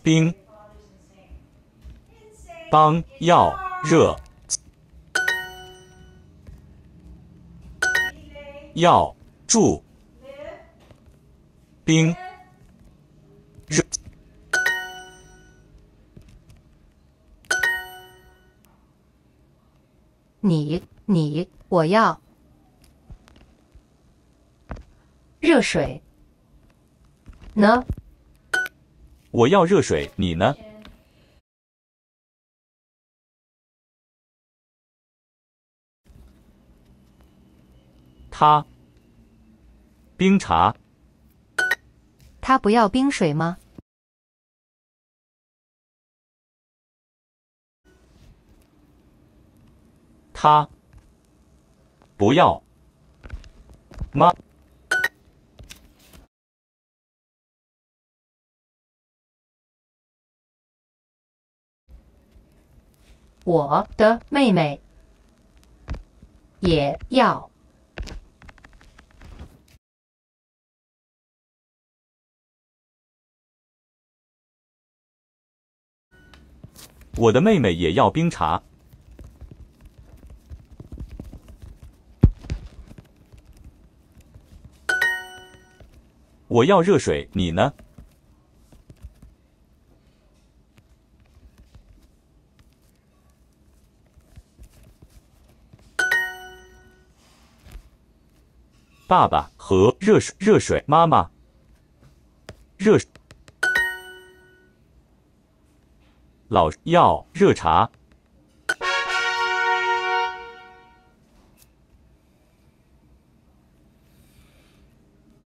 冰，帮要热，要住，冰热。 你，我要热水。呢？ 我要热水，你呢？他冰茶， 他不要冰水吗？ 他不要吗？ 我的妹妹也要。 我的妹妹也要冰茶。我要热水，你呢？爸爸和热水，妈妈热。老要热茶。